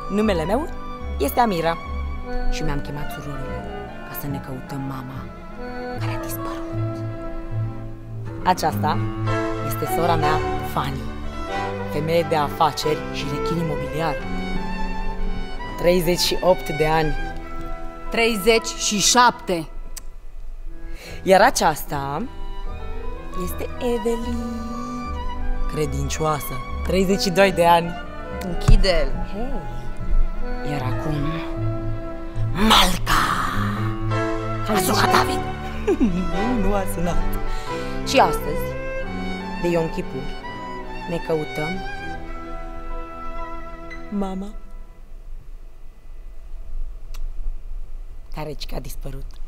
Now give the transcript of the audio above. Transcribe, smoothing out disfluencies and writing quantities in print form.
Numele meu este Amira și mi-am chemat surorile ca să ne căutăm mama care a dispărut. Aceasta este sora mea, Fanny, femeie de afaceri și rechin imobiliar. 38 de ani. 37. Iar aceasta este Evelyn, credincioasă, 32 de ani. Închide-l. Hei. Iar acum Malca. A sunat David? Nu a sunat. Și astăzi, de Yom Kippur, ne căutăm mama care a dispărut.